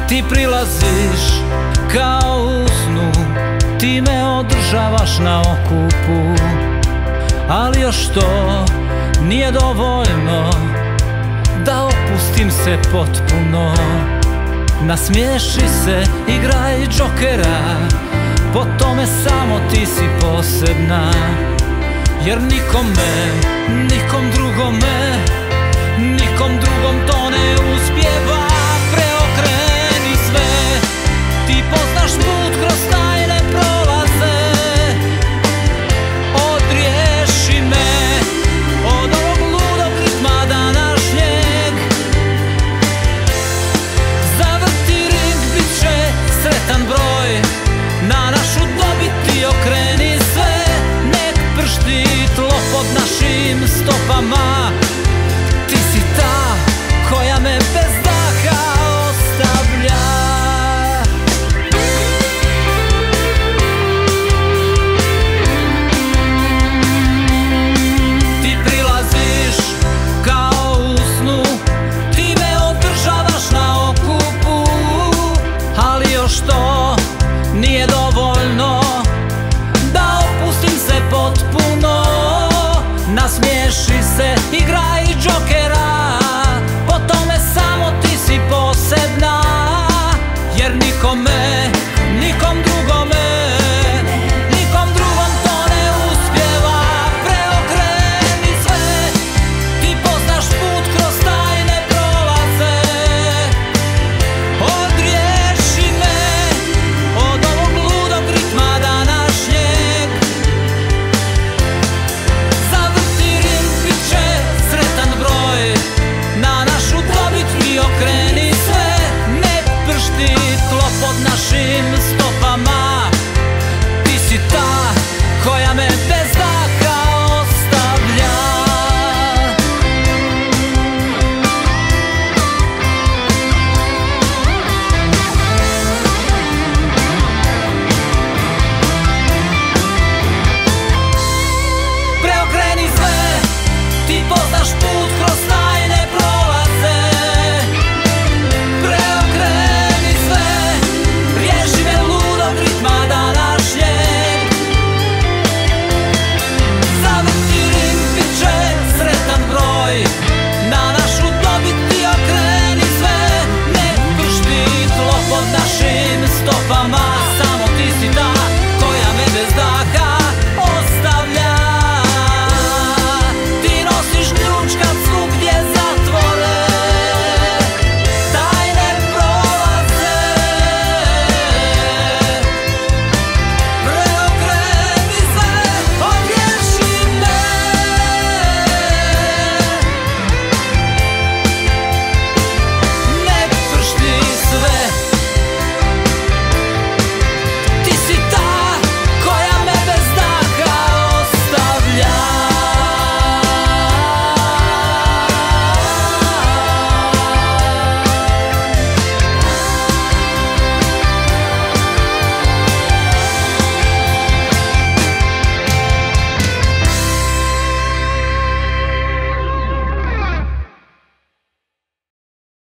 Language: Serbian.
Ti prilaziš kao u snu, ti me održavaš na okupu, ali još to nije dovoljno da opustim se potpuno. Nasmiješi se, igraj džokera, po tome samo ti si posebna. Jer nikom drugom to ne uspijeva. Preokreni sve, ti poznaš put kroz tajne prolaze. Odriješi me od ovog ludog ritma današnjeg. Zavrti ring, bit će sretan broj, na našu dobit ti okreni sve. Nek pršti tlo pod našim stopama.